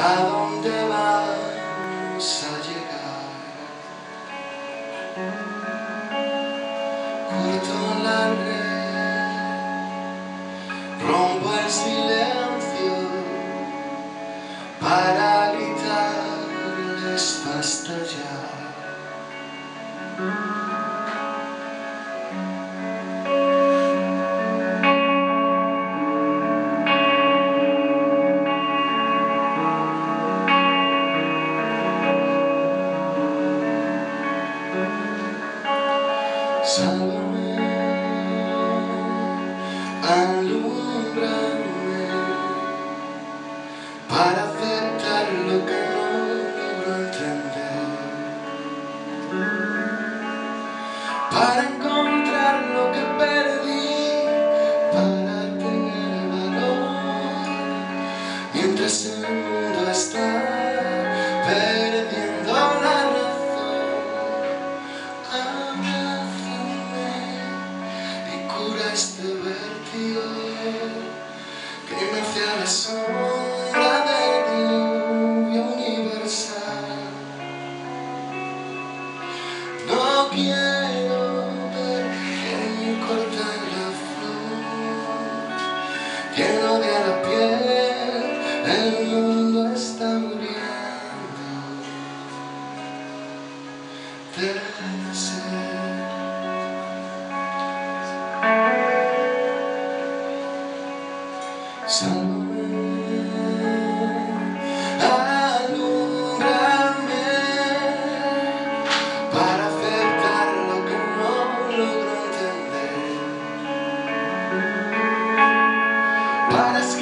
¿A dónde vamos a llegar? Corto la red, rompo el silencio para gritarles basta ya. Sálvame, alúmbrame para aceptar lo que no logro entender, para encontrar lo que perdí, para tener valor mientras el mundo está perdiendo la razón. Cura este vértigo que nace a la sombra del diluvio universal. No quiero ver que me cortan la flor, que no de a la piel, el mundo está muriendo de sed. Sálvame, alúmbrame para aceptar lo que no logro entender, para